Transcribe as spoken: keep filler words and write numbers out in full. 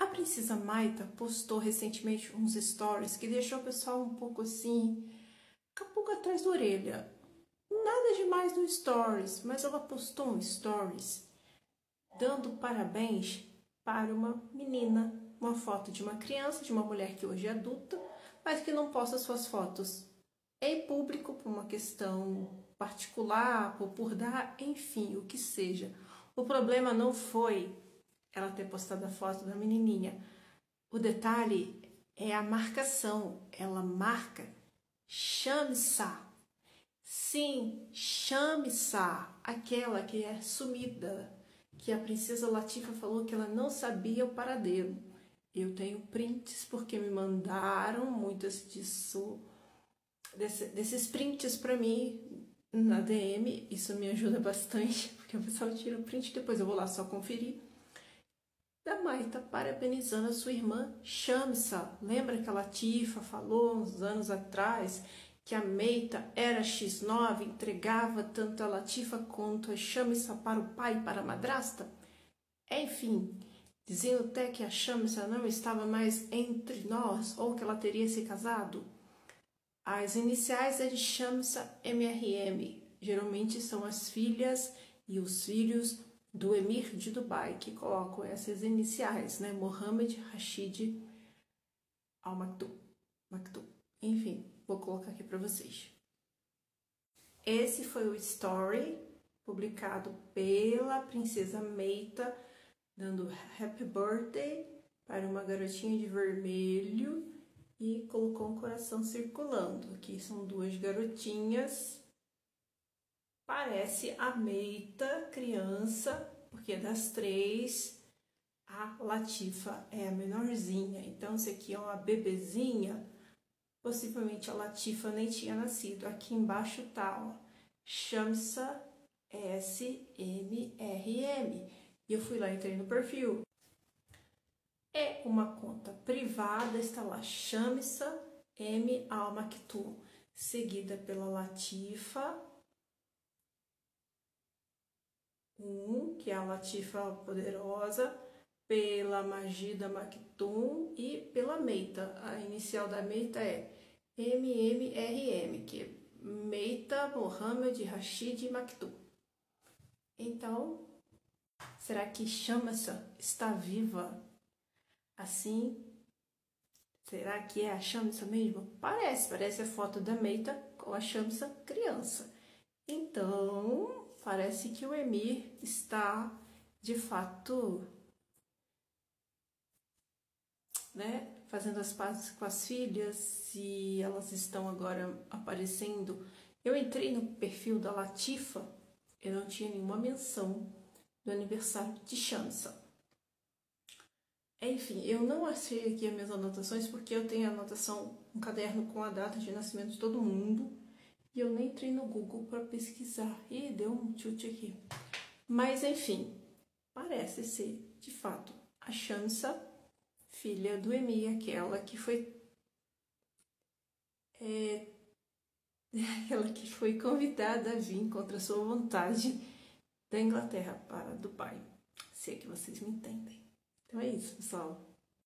A princesa Maita postou recentemente uns stories que deixou o pessoal um pouco assim, com a pulga atrás da orelha. Nada demais no stories, mas ela postou um stories dando parabéns para uma menina, uma foto de uma criança, de uma mulher que hoje é adulta, mas que não posta suas fotos em público por uma questão particular, ou por dar, enfim, o que seja. O problema não foi ela ter postado a foto da menininha. O detalhe é a marcação. Ela marca Shamsa. Sim, Shamsa, aquela que é sumida, que a princesa Latifa falou que ela não sabia o paradeiro. Eu tenho prints porque me mandaram muitas disso, desse, desses prints para mim na D M. Isso me ajuda bastante, porque o pessoal tira o print, depois eu vou lá só conferir. Da Maita parabenizando a sua irmã Shamsa. Lembra que a Latifa falou uns anos atrás que a Meita era xis nove, entregava tanto a Latifa quanto a Shamsa para o pai e para a madrasta? Enfim, dizendo até que a Shamsa não estava mais entre nós, ou que ela teria se casado. As iniciais é de Shamsa M R M, geralmente são as filhas e os filhos do Emir de Dubai, que colocam essas iniciais, né? Mohammed Rashid Al Maktoum. Maktoum. Enfim, vou colocar aqui para vocês. Esse foi o story publicado pela princesa Meita, dando happy birthday para uma garotinha de vermelho e colocou um coração circulando. Aqui são duas garotinhas. Parece a Meita criança, porque das três, a Latifa é a menorzinha. Então, esse aqui é uma bebezinha. Possivelmente a Latifa nem tinha nascido. Aqui embaixo tá, ó, Shamsa S M R M. E eu fui lá, entrei no perfil. É uma conta privada, está lá Shamsa M Al Maktoum, seguida pela Latifa um, que é a Latifa Poderosa, pela Majida Maktoum e pela Meita. A inicial da Meita é M M R M, que é Meita Mohammed Rashid Maktoum. Então, será que Shamsa está viva? Assim, será que é a Shamsa mesmo? Parece, parece a foto da Meita com a Shamsa criança. Então, parece que o Emir está, de fato, né, fazendo as pazes com as filhas, e elas estão agora aparecendo. Eu entrei no perfil da Latifa, eu não tinha nenhuma menção do aniversário de Shamsa. Enfim, eu não achei aqui as minhas anotações, porque eu tenho anotação, um caderno com a data de nascimento de todo mundo, e eu nem entrei no Google para pesquisar. Ih, deu um chute aqui. Mas, enfim, parece ser, de fato, a Shamsa, filha do Emir, aquela que foi... É, aquela que foi convidada a vir contra a sua vontade da Inglaterra para Dubai. Se é que vocês me entendem. Então é isso, pessoal.